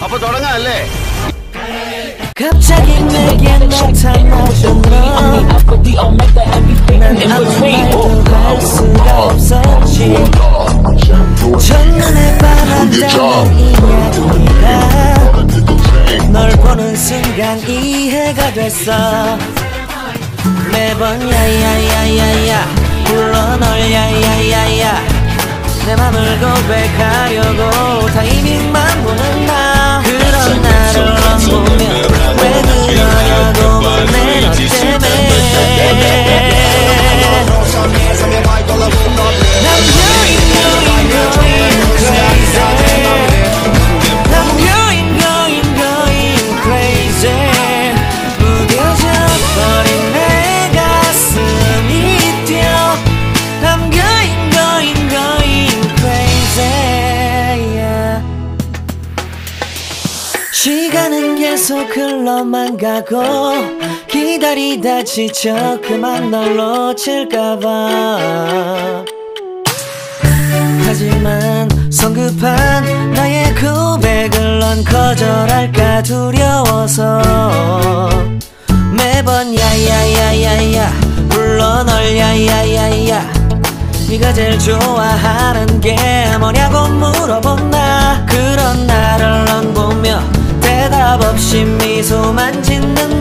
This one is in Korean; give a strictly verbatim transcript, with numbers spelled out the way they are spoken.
അപ്പൊ തുടങ്ങാല്ലേ? 갑자기 내게 나타나던 너 난 아무 말도 할 수가 없었지. 첫눈에 반했다는 이야기가 널 보는 순간 이해가 됐어. 매번 야야야야야 불러 널 야야야야 내 맘을 고백하려고 타이밍만 보는 나. 그런 나를 안 보면 왜 그러냐고 내 너 때문에. I'm going going going crazy. I'm going going going crazy. 무뎌져 버린 내 가슴이 뛰어. I'm going going going crazy. Yeah. 시간은 계속 흘러만 가고 기다리다 지쳐 그만 널 놓칠까봐. 하지만 성급한 나의 고백을 넌 거절할까 두려워서 매번 야야야야야 불러 널 야야야야 네가 제일 좋아하는 게 뭐냐고 물어본 나. 그런 나를 넌 보며 대답 없이 미소만 짓는